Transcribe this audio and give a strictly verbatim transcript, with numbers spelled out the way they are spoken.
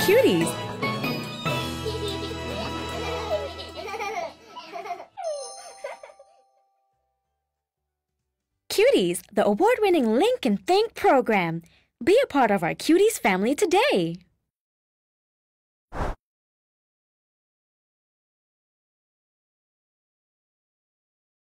Q-dees. Q-dees, the award-winning Link and Think program. Be a part of our Q-dees family today.